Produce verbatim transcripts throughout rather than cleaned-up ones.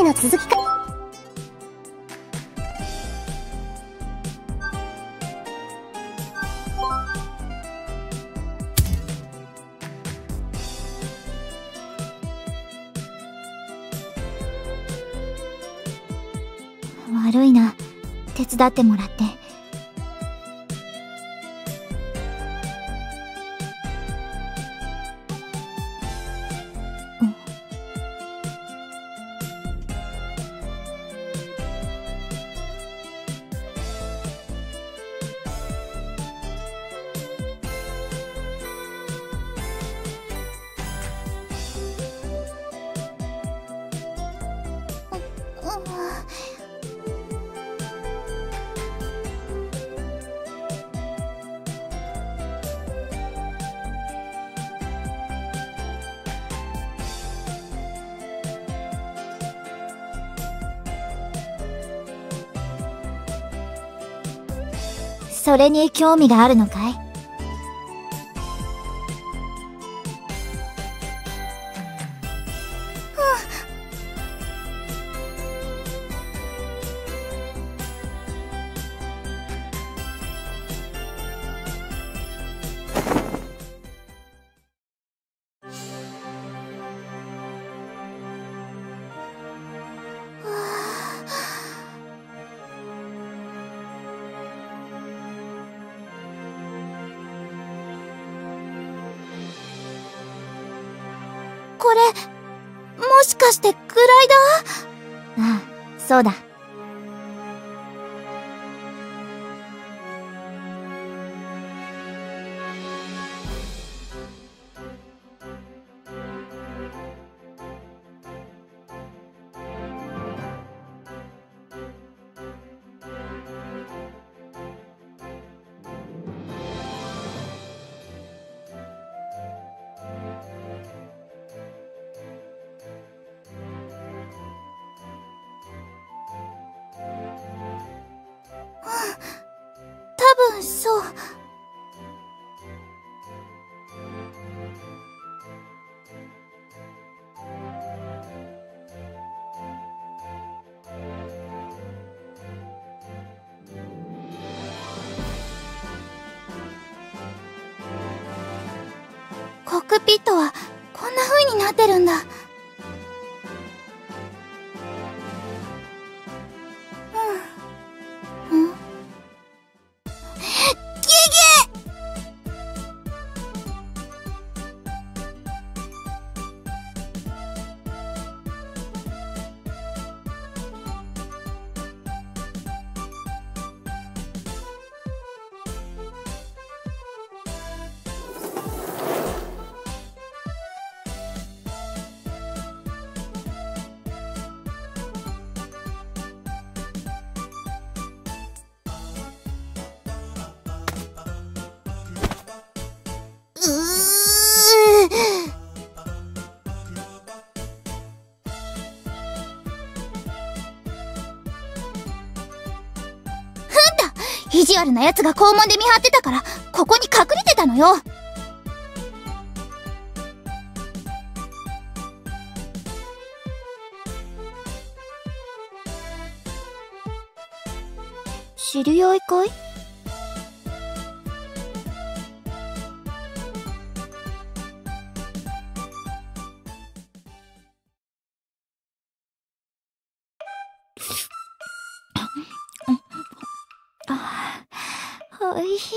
回の続きか。 悪いな、手伝ってもらって。それに興味があるのかい？これ、もしかしてグライダー？ああ、そうだ。多分そう。コックピットはこんな風になってるんだ。うん。ん？うー意地悪な奴が校門で見張ってたからここに隠れてたのよ。知り合いかい？ああ、おいしい。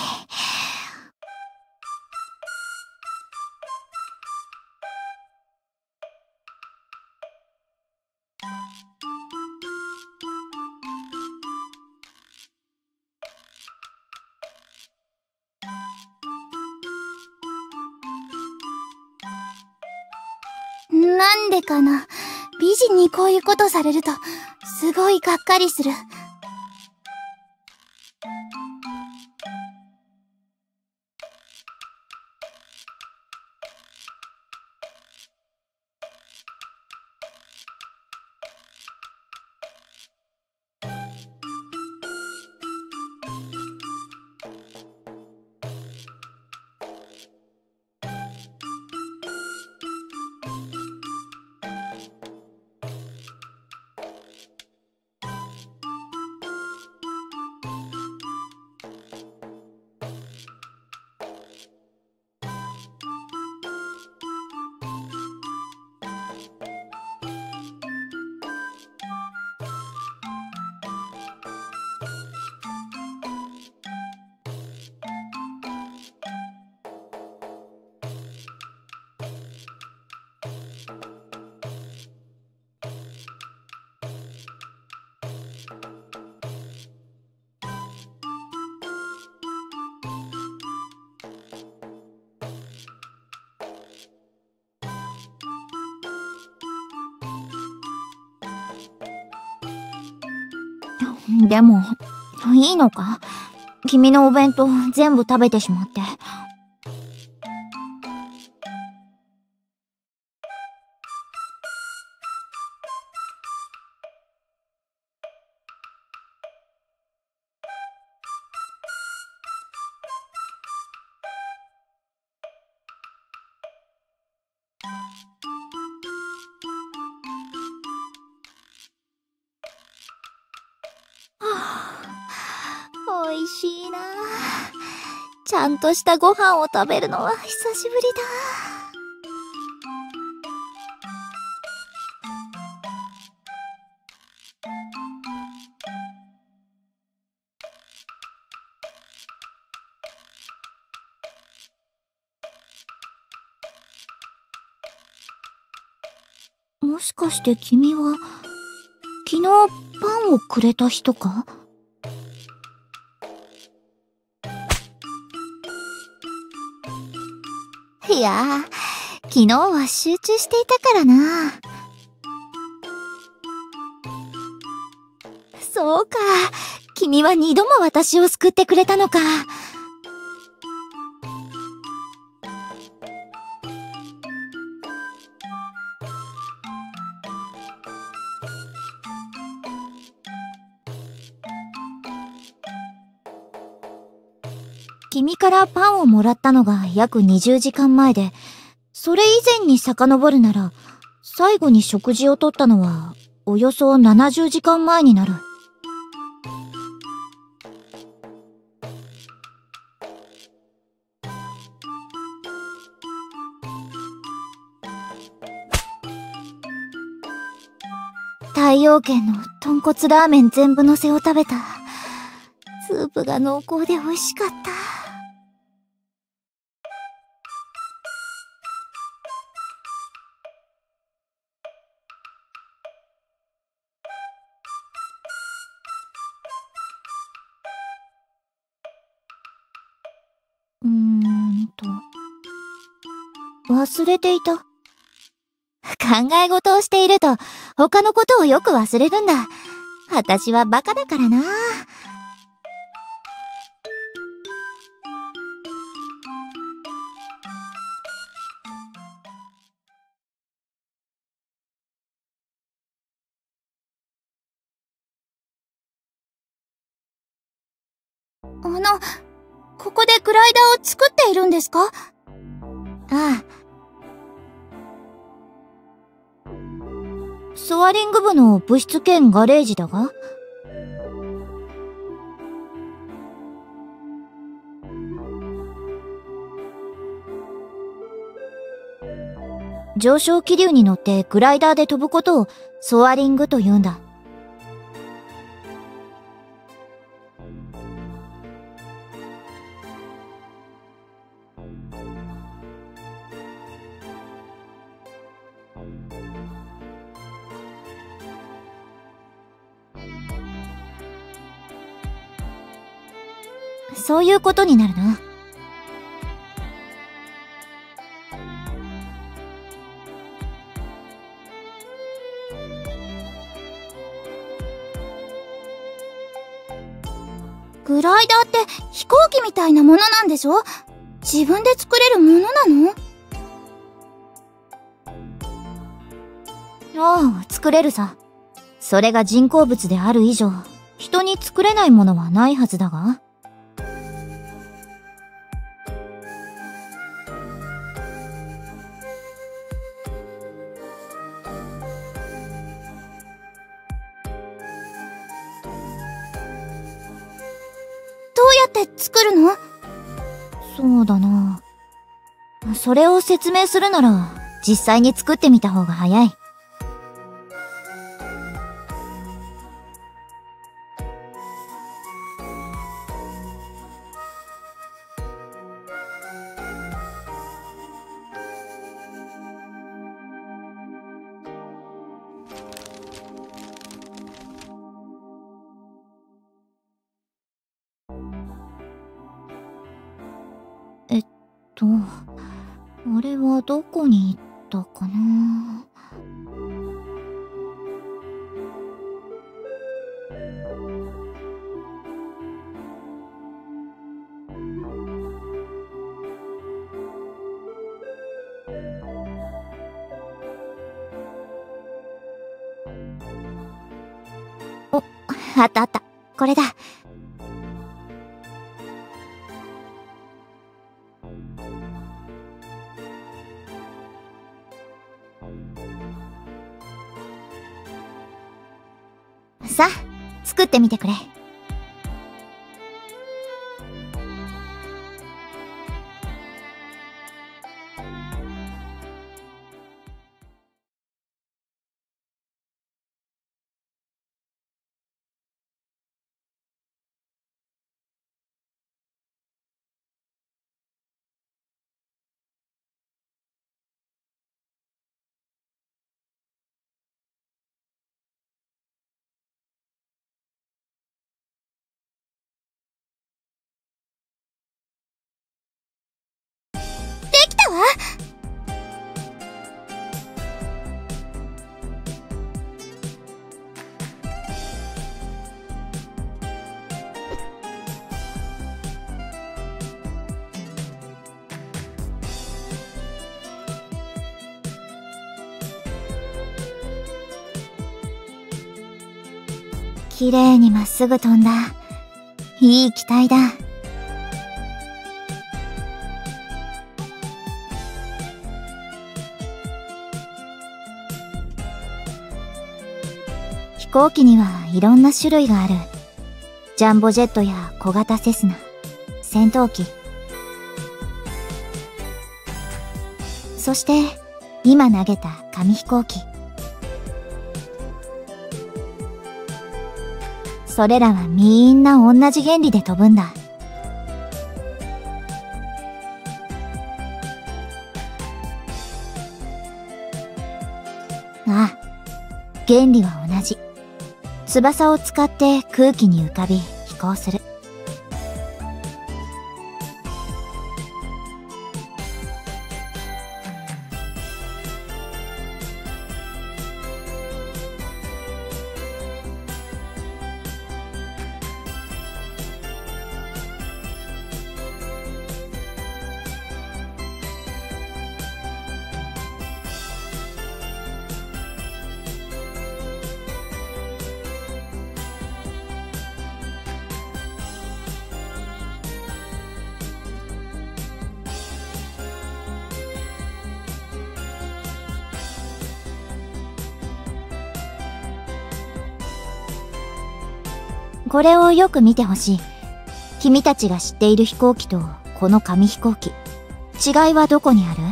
なんでかな。美人にこういうことされるとすごいがっかりする。 でも、いいのか？君のお弁当全部食べてしまって。おいしいな。ちゃんとしたご飯を食べるのは久しぶりだ。もしかして君は昨日パンをくれた人か？いやー、昨日は集中していたからな。そうか、君は二度も私を救ってくれたのか。君からパンをもらったのが約にじゅうじかんまえで、それ以前に遡るなら、最後に食事をとったのはおよそななじゅうじかんまえになる。太陽軒の豚骨ラーメン全部のせを食べた。スープが濃厚で美味しかった。うーんと、忘れていた。考え事をしていると他のことをよく忘れるんだ。私はバカだからな。あの、ここでグライダーを作っているんですか？ああ。ソアリング部の部室兼ガレージだが。上昇気流に乗ってグライダーで飛ぶことをソアリングと言うんだ。そういうことになるな。グライダーって飛行機みたいなものなんでしょ？自分で作れるものなの？ああ、作れるさ。それが人工物である以上、人に作れないものはないはずだが。どうやって作るの？そうだな。それを説明するなら、実際に作ってみた方が早い。えっと、あれはどこに行ったかな。 あったあった。これだ。さあ、作ってみてくれ。 できたわ。 綺麗にまっすぐ飛んだ。いい機体だ。飛行機にはいろんな種類がある。ジャンボジェットや小型セスナ、戦闘機。そして、今投げた紙飛行機。それらはみんな同じ原理で飛ぶんだ。ああ、原理は同じ。翼を使って空気に浮かび飛行する。これをよく見てほしい。君たちが知っている飛行機とこの紙飛行機、違いはどこにある？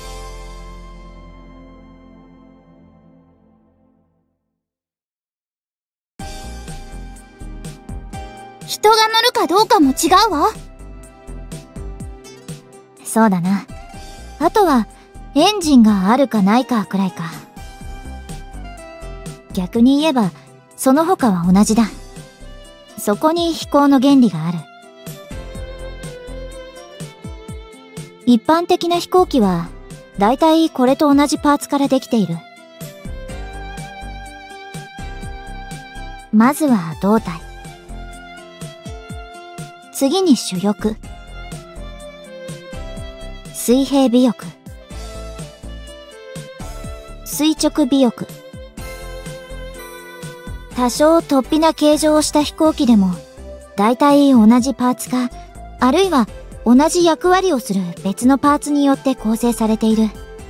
人が乗るかどうかも違うわ。 そうだな。あとはエンジンがあるかないかくらいか。逆に言えばその他は同じだ。そこに飛行の原理がある。一般的な飛行機はだいたいこれと同じパーツからできている。まずは胴体。次に主翼。水平尾翼。垂直尾翼。多少突飛な形状をした飛行機でも、だいたい同じパーツか、あるいは同じ役割をする別のパーツによって構成されている。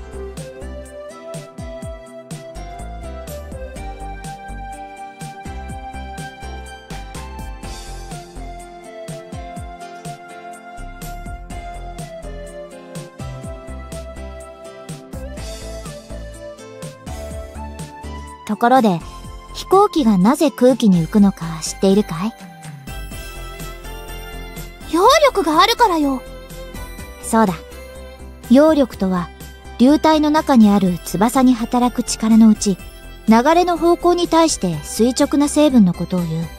ところで、飛行機がなぜ空気に浮くのか知っているかい？ 揚力があるからよ。 そうだ。揚力とは、流体の中にある翼に働く力のうち、流れの方向に対して垂直な成分のことを言う。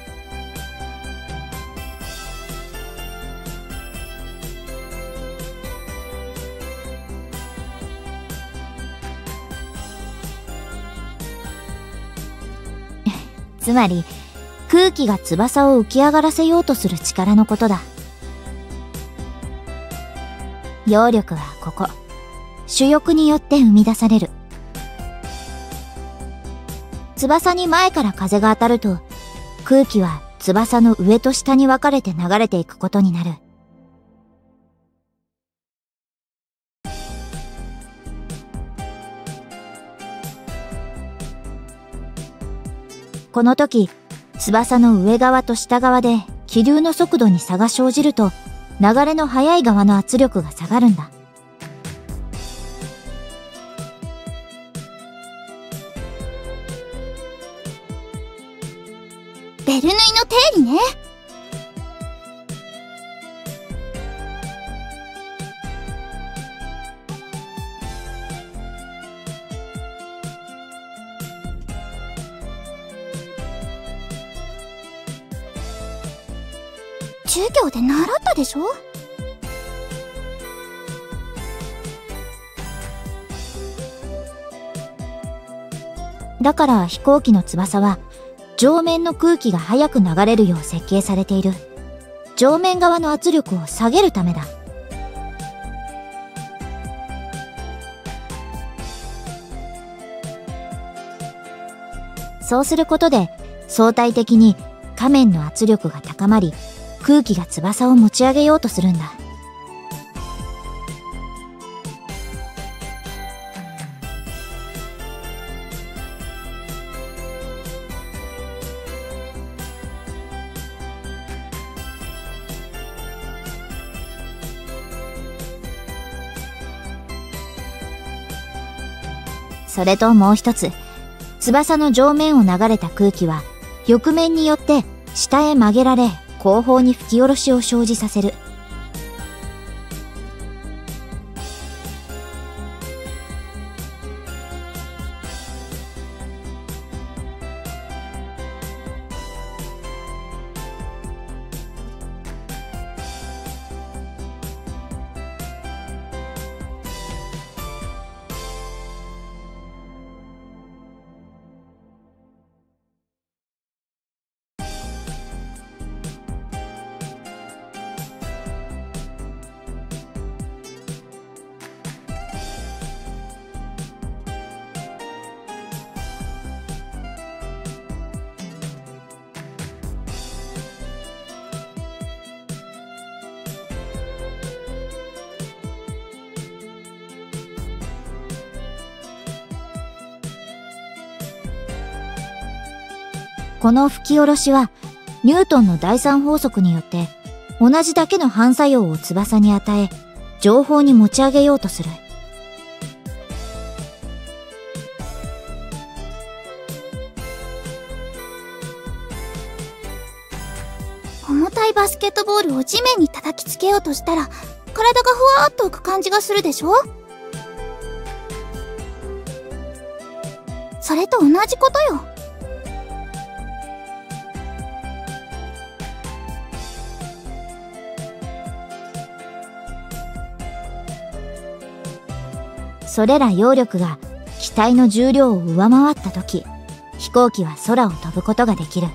つまり、空気が翼を浮き上がらせようとする力のことだ。揚力はここ、主翼によって生み出される。翼に前から風が当たると、 空気は翼の上と下に分かれて流れていくことになる。この時、翼の上側と下側で気流の速度に差が生じると、流れの速い側の圧力が下がるんだ。 ベルヌイの定理ね。授業で習ったでしょ？ だから飛行機の翼は上面の空気が速く流れるよう設計されている。上面側の圧力を下げるためだ。そうすることで相対的に下面の圧力が高まり、空気が翼を持ち上げようとするんだ。それともう一つ、翼の上面を流れた空気は翼面によって下へ曲げられ、後方に吹き下ろしを生じさせる。この吹き下ろしはニュートンの第三法則によって同じだけの反作用を翼に与え、上方に持ち上げようとする。 重たいバスケットボールを地面に叩きつけようとしたら、体がふわーっと浮く感じがするでしょ？それと同じことよ。 それら揚力が機体の重量を上回ったとき、飛行機は空を飛ぶことができる。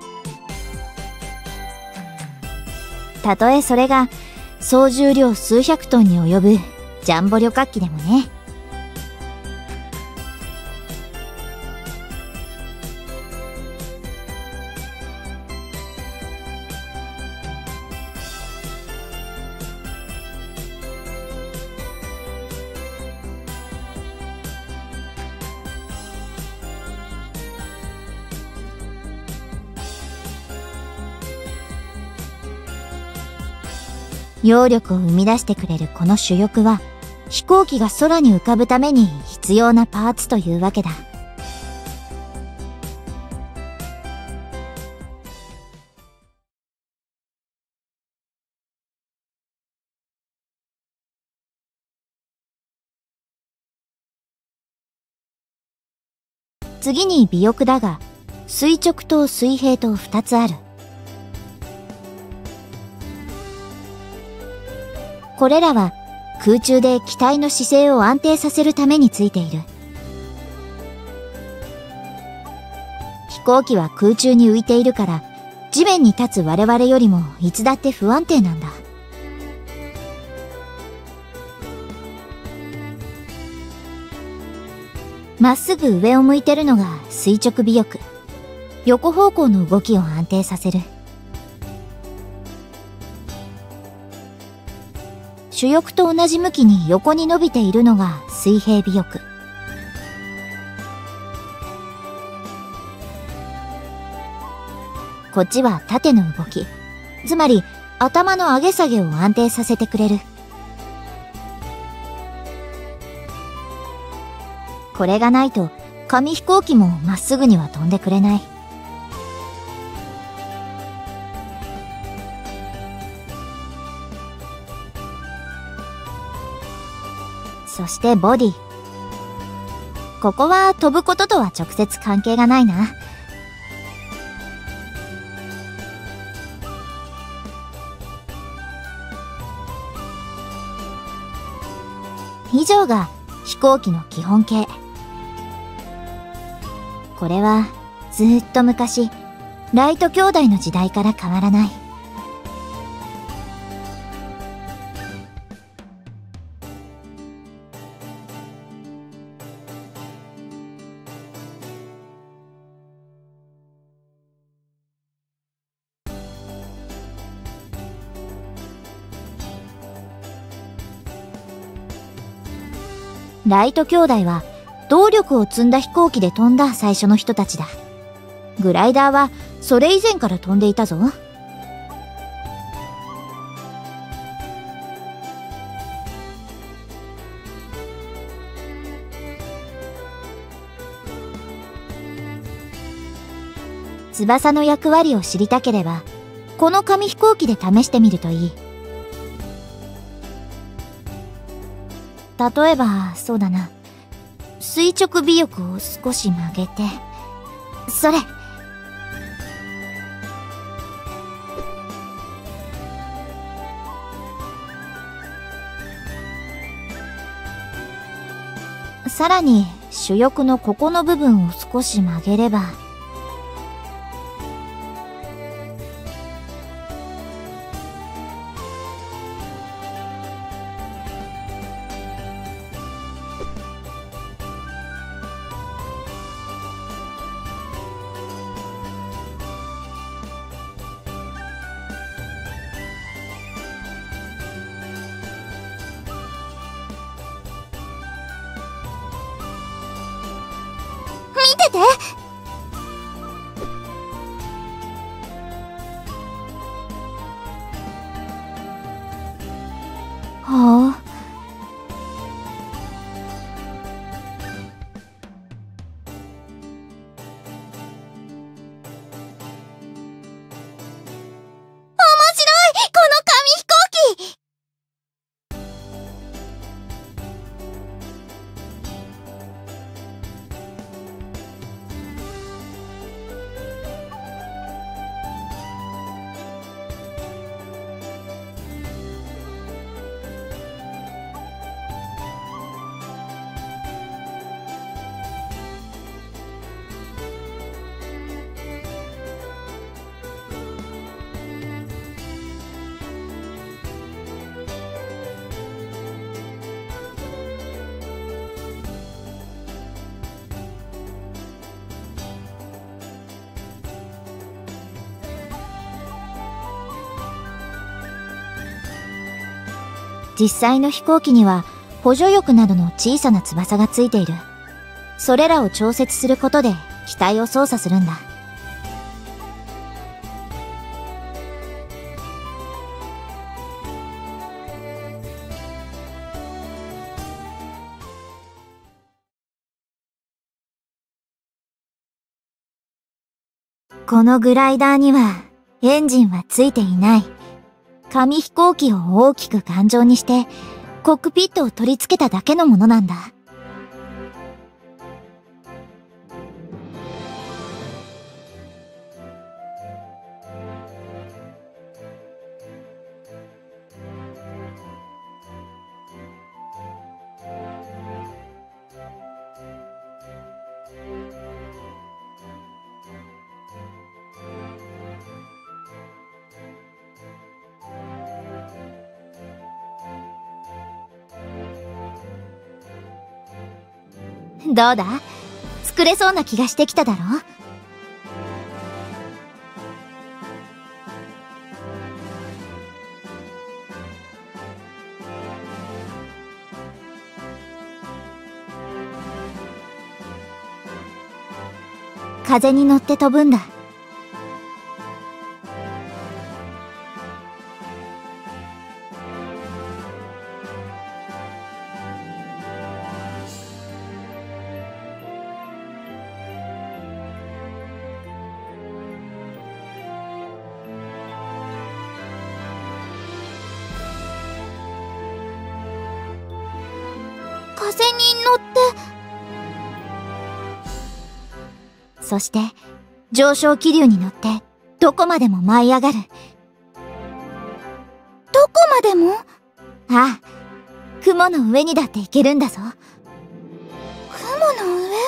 たとえそれが総重量数百トンに及ぶジャンボ旅客機でもね。揚力を生み出してくれるこの主翼は、飛行機が空に浮かぶために必要なパーツというわけだ。次に尾翼だが、垂直と水平とふたつある。これらは空中で機体の姿勢を安定させるためについている。飛行機は空中に浮いているから、地面に立つ我々よりもいつだって不安定なんだ。まっすぐ上を向いてるのが垂直尾翼。 横方向の動きを安定させる。主翼と同じ向きに横に伸びているのが水平尾翼。こっちは縦の動き。つまり頭の上げ下げを安定させてくれる。これがないと紙飛行機もまっすぐには飛んでくれない。そしてボディ。ここは飛ぶこととは直接関係がないな。以上が飛行機の基本形。これはずーっと昔、ライト兄弟の時代から変わらない。ライト兄弟は動力を積んだ飛行機で飛んだ最初の人たちだ。グライダーはそれ以前から飛んでいたぞ。翼の役割を知りたければ、この紙飛行機で試してみるといい。例えば、そうだな。垂直尾翼を少し曲げて、それ。さらに、主翼のここの部分を少し曲げれば、 見てて。 はあ。 面白い、この紙飛行機。 実際の飛行機には補助翼などの小さな翼がついている。それらを調節することで機体を操作するんだ。このグライダーにはエンジンはついていない。紙飛行機を大きく頑丈にしてコックピットを取り付けただけのものなんだ。どうだ？作れそうな気がしてきただろ？ 風に乗って飛ぶんだ。 風に乗って。 そして上昇気流に乗ってどこまでも舞い上がる。 どこまでも？ ああ、雲の上にだって行けるんだぞ。 雲の上？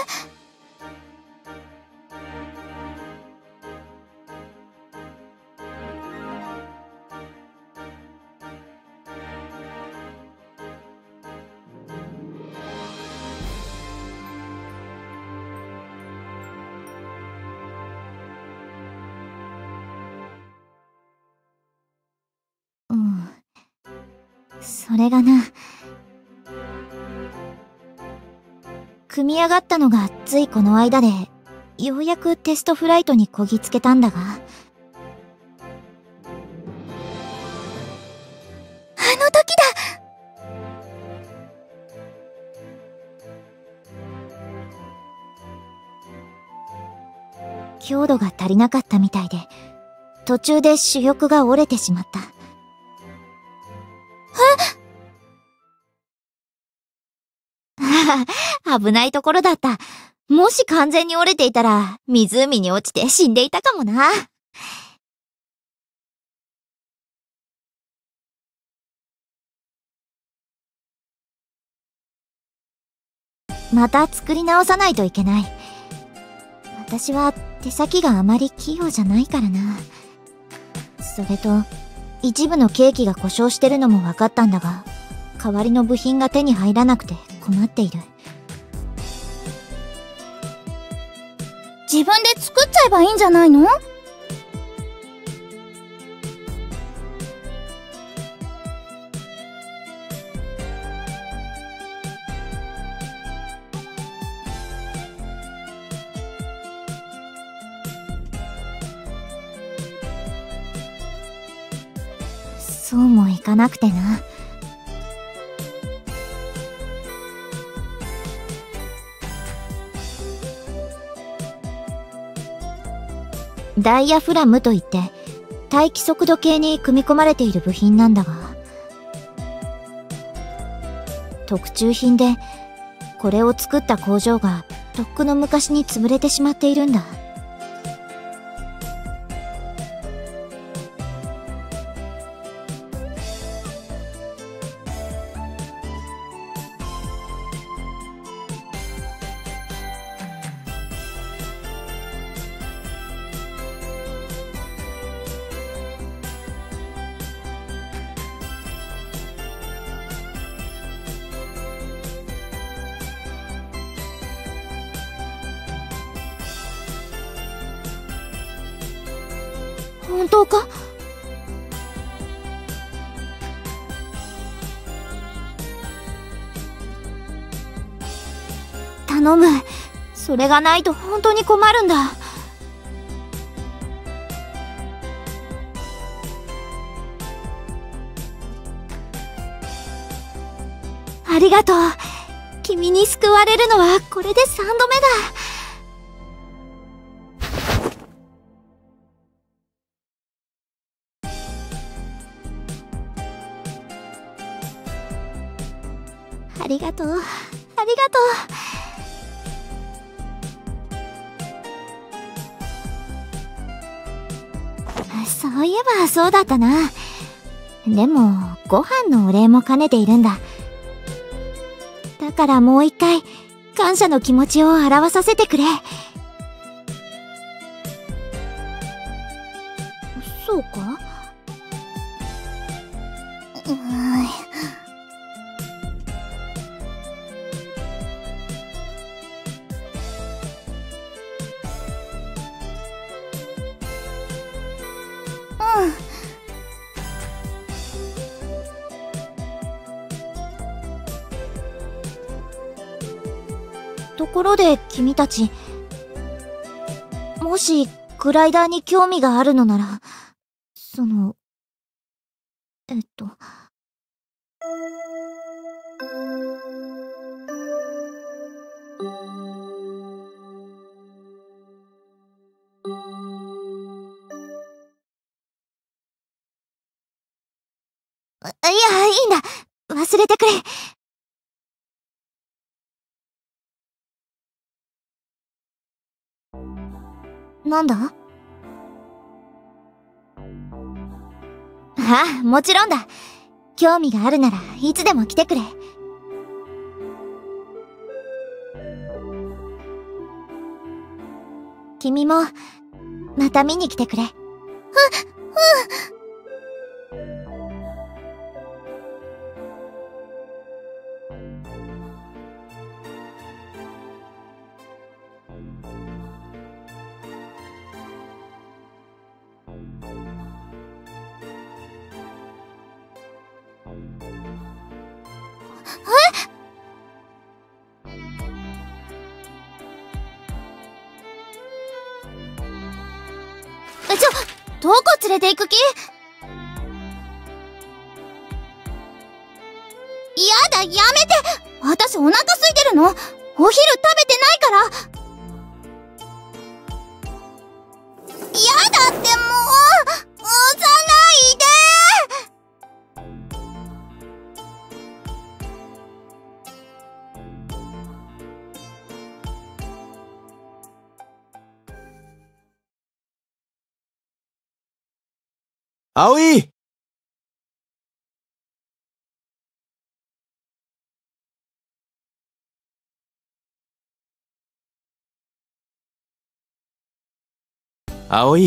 うん。それがな。組み上がったのがついこの間で、ようやくテストフライトにこぎつけたんだが。あの時だ！ 強度が足りなかったみたいで、途中で主翼が折れてしまった。ああ、危ないところだった。もし完全に折れていたら、湖に落ちて死んでいたかもな。また作り直さないといけない。私は手先があまり器用じゃないからな。それと、一部のケーキが故障してるのも分かったんだが、代わりの部品が手に入らなくて困っている。 自分で作っちゃえばいいんじゃないの？ そうもいかなくてな。ダイヤフラムといって大気速度計に組み込まれている部品なんだが、特注品でこれを作った工場がとっくの昔に潰れてしまっているんだ。本当か？頼む。それがないと本当に困るんだ。ありがとう。君に救われるのはこれでさんどめだ。ありがとう。ありがとう。そういえばそうだったな。でも、ご飯のお礼も兼ねているんだ。だからもう一回、感謝の気持ちを表させてくれ。そうか？ うーん。 ところで君たち、 もしグライダーに興味があるのなら、その、えっと。いや、いいんだ。忘れてくれ。なんだ？ああ、もちろんだ。興味があるならいつでも来てくれ。君もまた見に来てくれ。うん、うん。え？ちょ、どこ連れて行く気？やだ、やめて！私お腹空いてるの！お昼食べてないから！やだってもう！押さないで！ 葵！葵。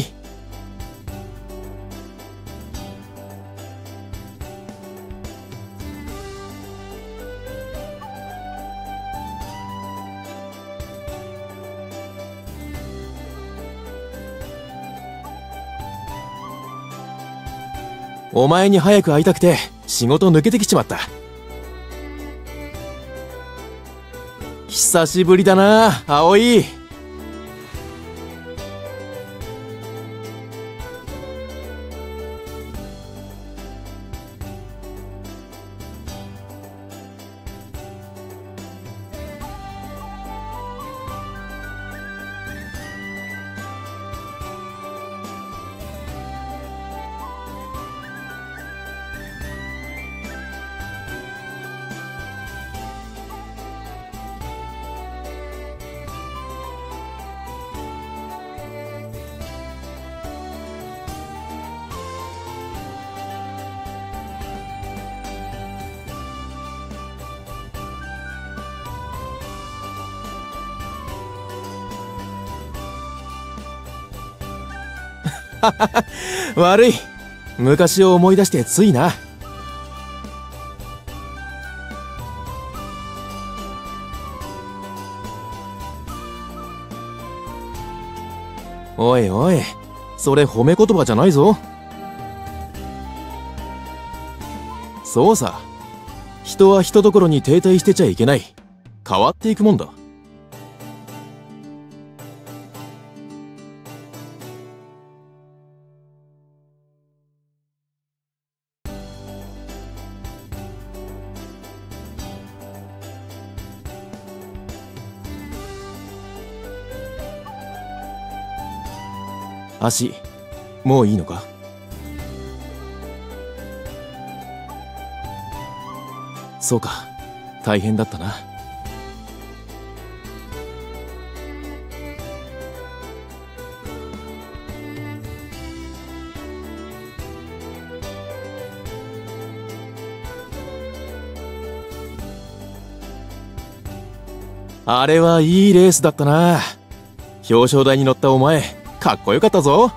お前に早く会いたくて仕事抜けてきちまった。久しぶりだな、葵。悪い、昔を思い出してついな。おいおい、それ褒め言葉じゃないぞ。そうさ、人は人どころに停滞してちゃいけない。変わっていくもんだ。足、もういいのか？そうか、大変だったな。あれはいいレースだったな。表彰台に乗ったお前、かっこよかったぞ。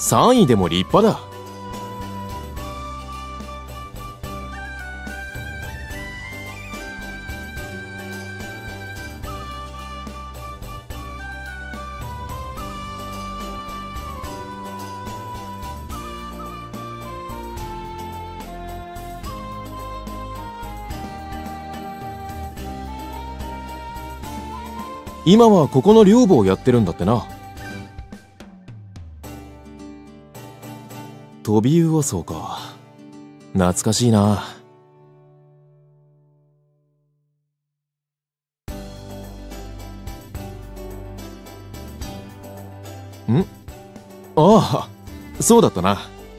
さんいでも立派だ。今はここの寮母をやってるんだってな。トビウオソウか。懐かしいな。ん？ああ、そうだったな。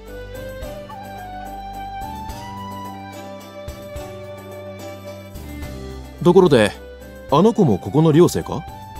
ところで、あの子もここの寮生か？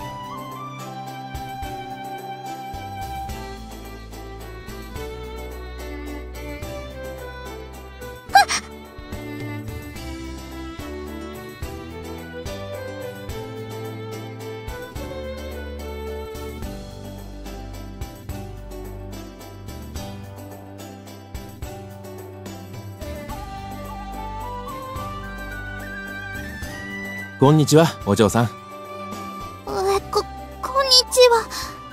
こんにちは、お嬢さん。 え、こ、こんにちは。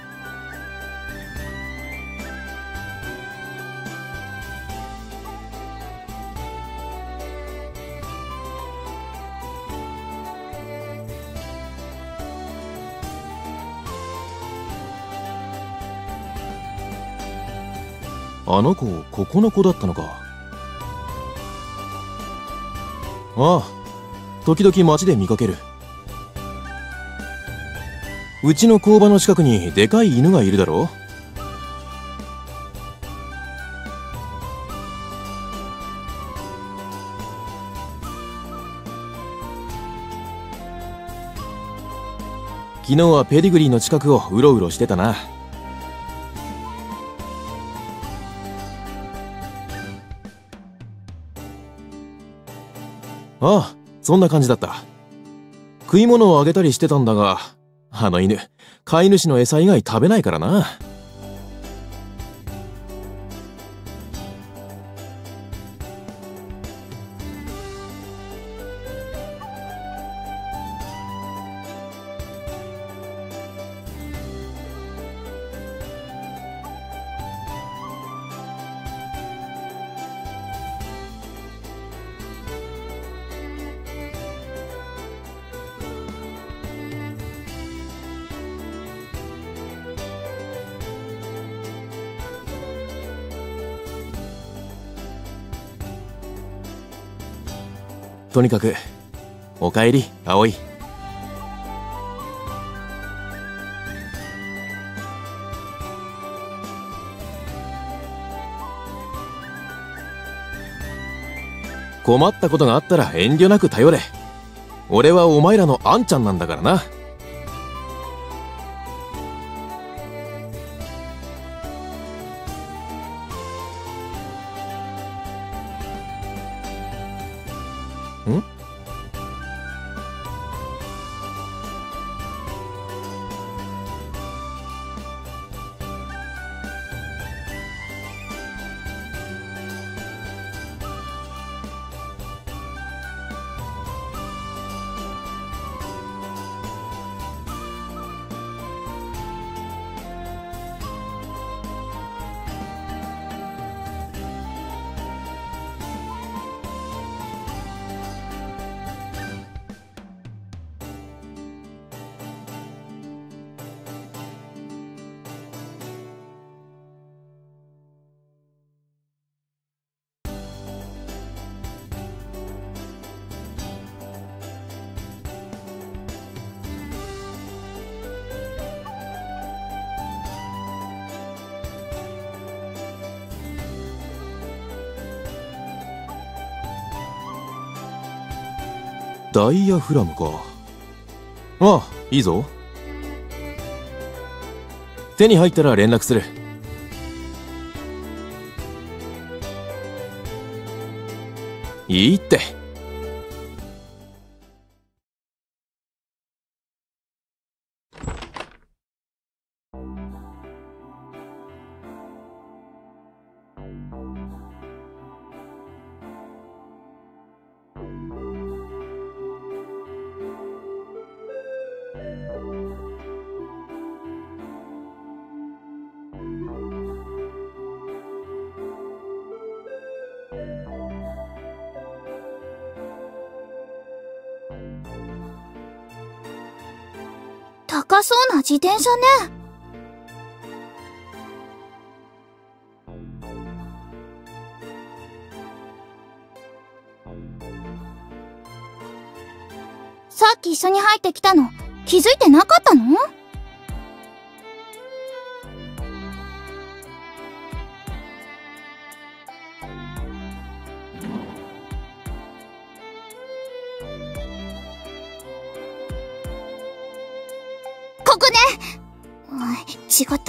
あの子、ここの子だったのか。ああ、時々街で見かける。うちの工場の近くにでかい犬がいるだろ。昨日はペディグリーの近くをうろうろしてたな。ああ、そんな感じだった。食い物をあげたりしてたんだが、あの犬、飼い主の餌以外食べないからな。とにかく、おかえり、葵。困ったことがあったら遠慮なく頼れ。俺はお前らのあんちゃんなんだからな。ん？ダイヤフラムか。ああ、いいぞ。手に入ったら連絡する。いいって。 高そうな自転車ね。さっき一緒に入ってきたの気づいてなかったの？ここね。あ、違った。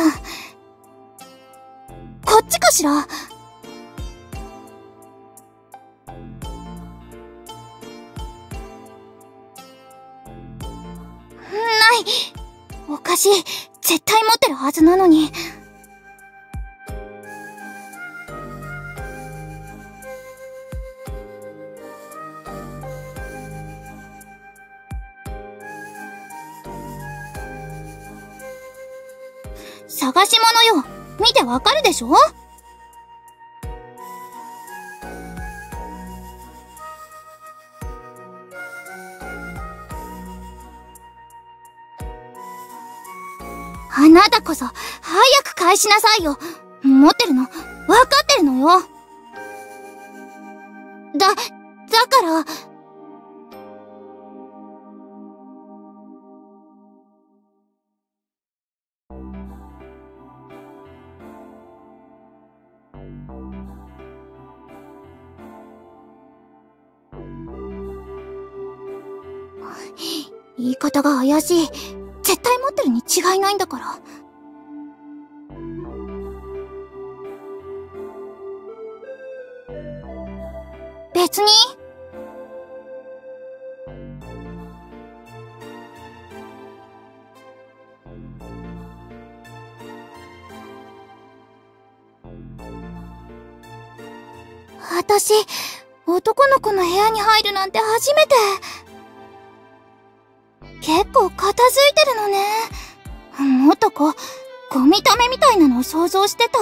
こっちかしら。ない。おかしい。絶対持ってるはずなのに。探し物よ。見てわかるでしょ？あなたこそ、早く返しなさいよ。持ってるの、わかってるのよ。だ、だから、言い方が怪しい。絶対持ってるに違いないんだから。別に。私、男の子の部屋に入るなんて初めて。結構片付いてるのね。もっとこう、ゴミ溜めみたいなのを想像してた。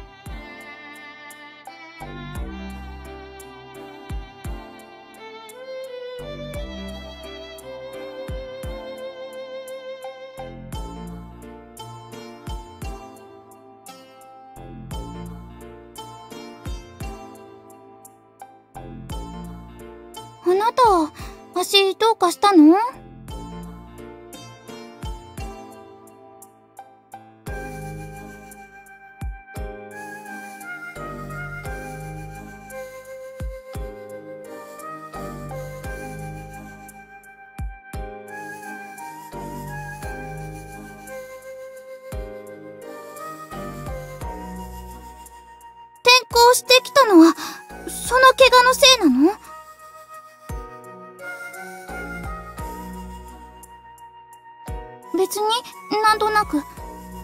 あなた、足どうかしたの？転校してきたのは、その怪我のせいなの？別に、なんとなく。だ、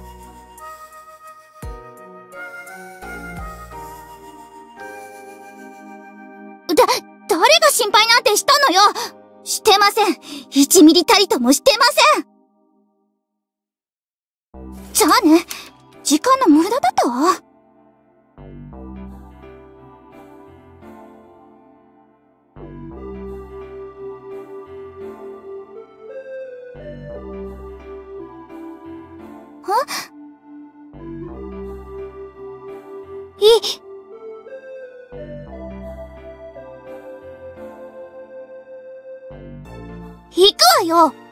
誰が心配なんてしたのよ！してません。一ミリたりともしてません。じゃあね、時間の無駄だったわ。い、行くわよ。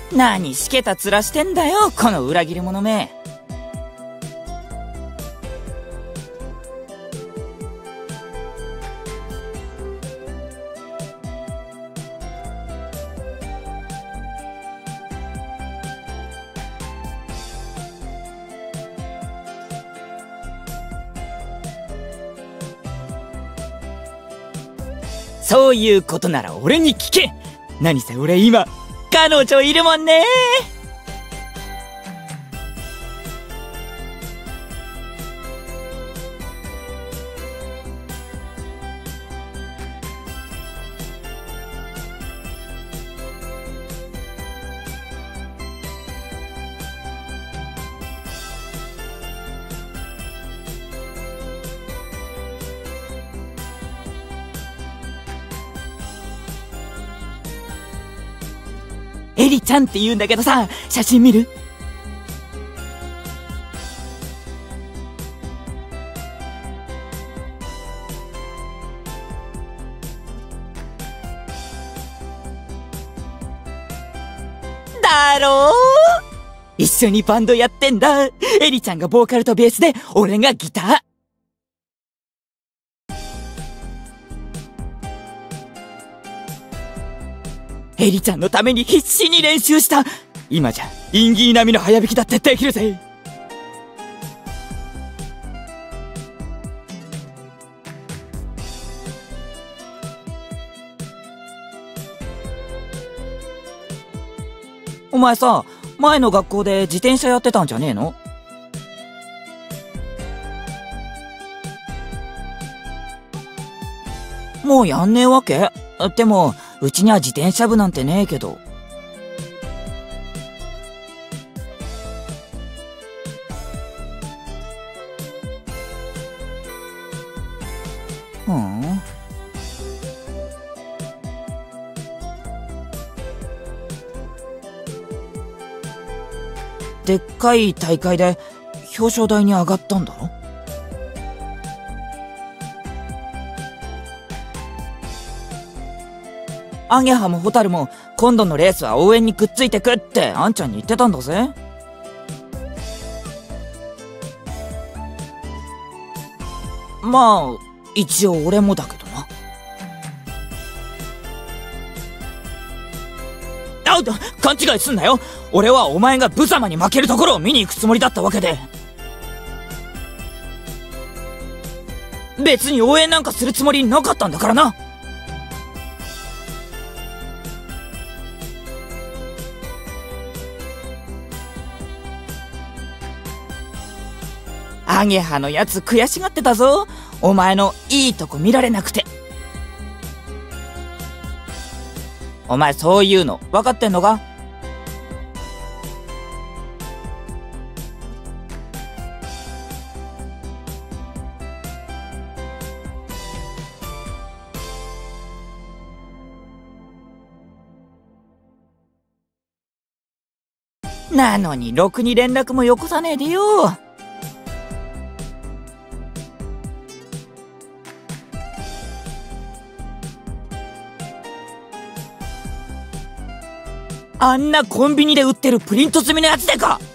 何しけた面してんだよ、この裏切り者め。そういうことなら俺に聞け。何せ俺今彼女いるもんね。エリちゃんって言うんだけどさ、写真見る？だろう？一緒にバンドやってんだ。エリちゃんがボーカルとベースで、俺がギター。エリちゃんのために必死に練習した。今じゃインギー並みの早弾きだってできるぜ。お前さ、前の学校で自転車やってたんじゃねえの？もうやんねえわけ？でもうちには自転車部なんてねえけど。ふん。でっかい大会で表彰台に上がったんだろ？アゲハもホタルも今度のレースは応援にくっついてくってあんちゃんに言ってたんだぜ。まあ一応俺もだけどな。あ、勘違いすんなよ。俺はお前がブザマに負けるところを見に行くつもりだったわけで、別に応援なんかするつもりなかったんだからな。アゲハのやつ悔しがってたぞ。お前のいいとこ見られなくて。お前そういうの分かってんのか？なのにろくに連絡もよこさねえでよ。あんなコンビニで売ってるプリント済みのやつでか。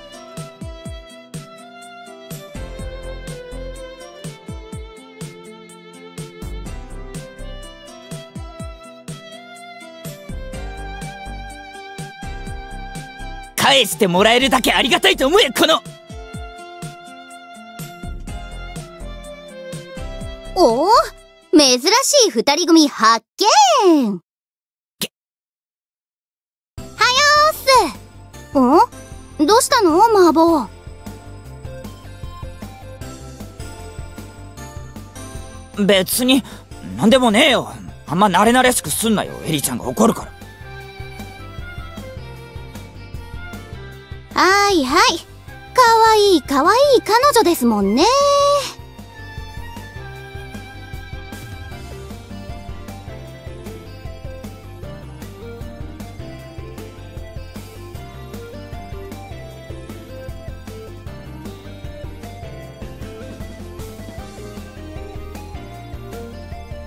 返してもらえるだけありがたいと思え。このおお、珍しい二人組発見。ん？どうしたのマーボー。 別になんでもねえよ。あんま慣れ慣れしくすんなよ。エリちゃんが怒るから。 はいはい、かわいいかわいい彼女ですもんね。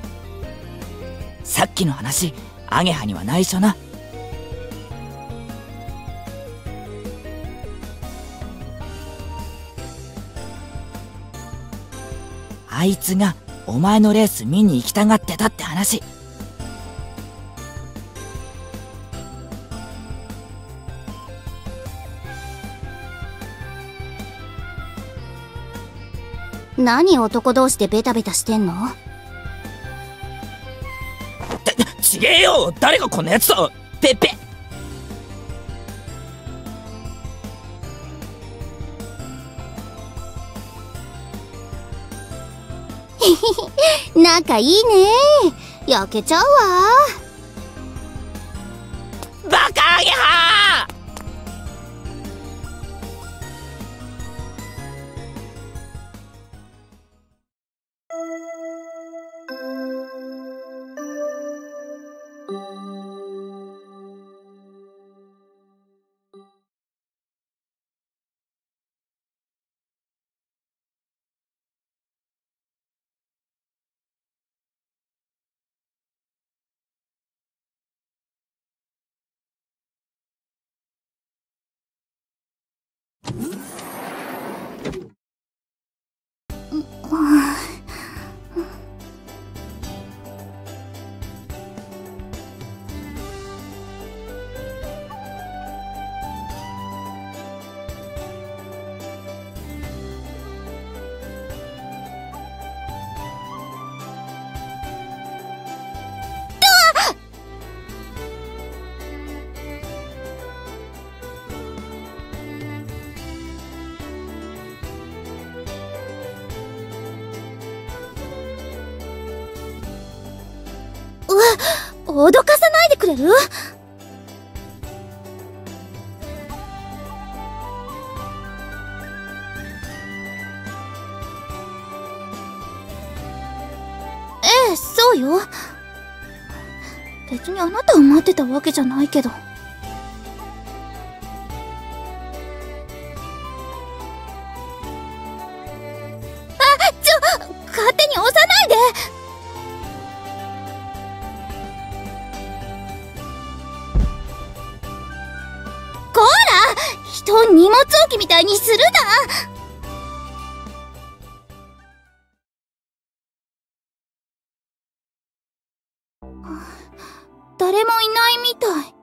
さっきの話、アゲハには内緒な。 あいつがお前のレース見に行きたがってたって話。 何男同士でベタベタしてんの？ ちげえよ、誰がこんなやつと。ペッペ。 仲いいね。焼けちゃうわ。 バカアゲハー。 脅かさないでくれる？ええ、そうよ。別にあなたを待ってたわけじゃないけど。あ、ちょ、勝手に押さないで。人を荷物置きみたいにするな。誰もいないみたい。